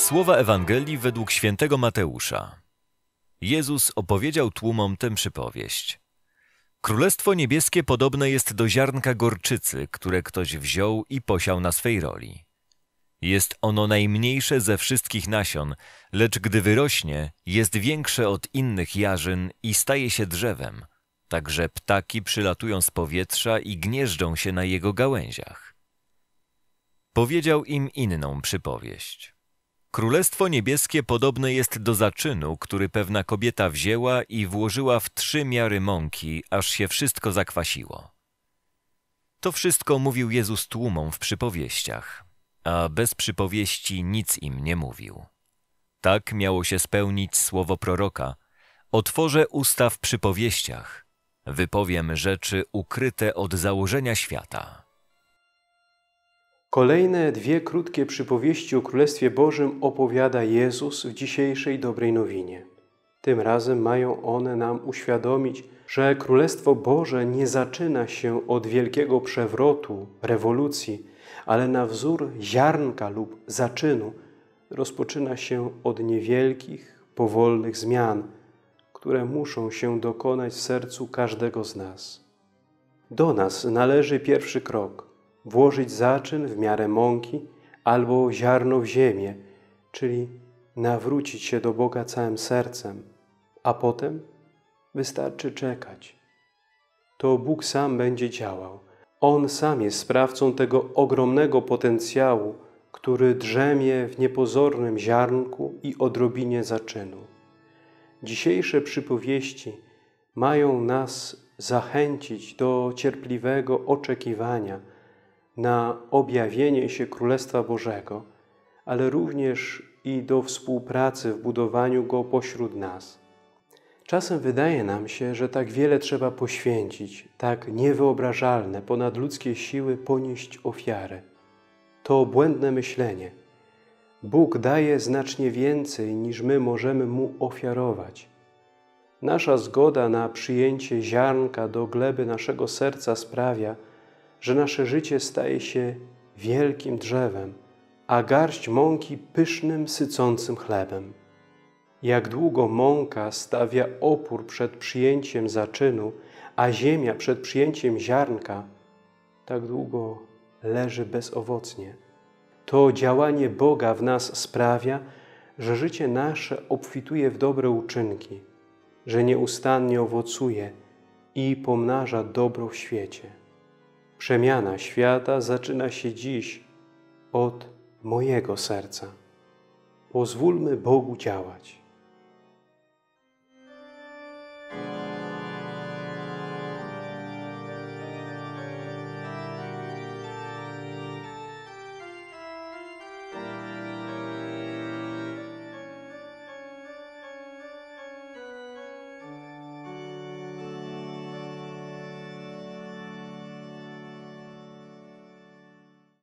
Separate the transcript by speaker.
Speaker 1: Słowa Ewangelii według świętego Mateusza. Jezus opowiedział tłumom tę przypowieść. Królestwo niebieskie podobne jest do ziarnka gorczycy, które ktoś wziął i posiał na swej roli. Jest ono najmniejsze ze wszystkich nasion, lecz gdy wyrośnie, jest większe od innych jarzyn i staje się drzewem. Także ptaki przylatują z powietrza i gnieżdżą się na jego gałęziach. Powiedział im inną przypowieść. Królestwo niebieskie podobne jest do zaczynu, który pewna kobieta wzięła i włożyła w 3 miary mąki, aż się wszystko zakwasiło. To wszystko mówił Jezus tłumom w przypowieściach, a bez przypowieści nic im nie mówił. Tak miało się spełnić słowo proroka: otworzę usta w przypowieściach, wypowiem rzeczy ukryte od założenia świata.
Speaker 2: Kolejne 2 krótkie przypowieści o Królestwie Bożym opowiada Jezus w dzisiejszej dobrej nowinie. Tym razem mają one nam uświadomić, że Królestwo Boże nie zaczyna się od wielkiego przewrotu, rewolucji, ale na wzór ziarnka lub zaczynu rozpoczyna się od niewielkich, powolnych zmian, które muszą się dokonać w sercu każdego z nas. Do nas należy pierwszy krok – włożyć zaczyn w miarę mąki albo ziarno w ziemię, czyli nawrócić się do Boga całym sercem, a potem wystarczy czekać. To Bóg sam będzie działał. On sam jest sprawcą tego ogromnego potencjału, który drzemie w niepozornym ziarnku i odrobinie zaczynu. Dzisiejsze przypowieści mają nas zachęcić do cierpliwego oczekiwania na objawienie się Królestwa Bożego, ale również i do współpracy w budowaniu Go pośród nas. Czasem wydaje nam się, że tak wiele trzeba poświęcić, tak niewyobrażalne, ponadludzkie siły ponieść ofiarę. To błędne myślenie. Bóg daje znacznie więcej, niż my możemy Mu ofiarować. Nasza zgoda na przyjęcie ziarnka do gleby naszego serca sprawia, że nasze życie staje się wielkim drzewem, a garść mąki pysznym, sycącym chlebem. Jak długo mąka stawia opór przed przyjęciem zaczynu, a ziemia przed przyjęciem ziarnka, tak długo leży bezowocnie. To działanie Boga w nas sprawia, że życie nasze obfituje w dobre uczynki, że nieustannie owocuje i pomnaża dobro w świecie. Przemiana świata zaczyna się dziś od mojego serca. Pozwólmy Bogu działać.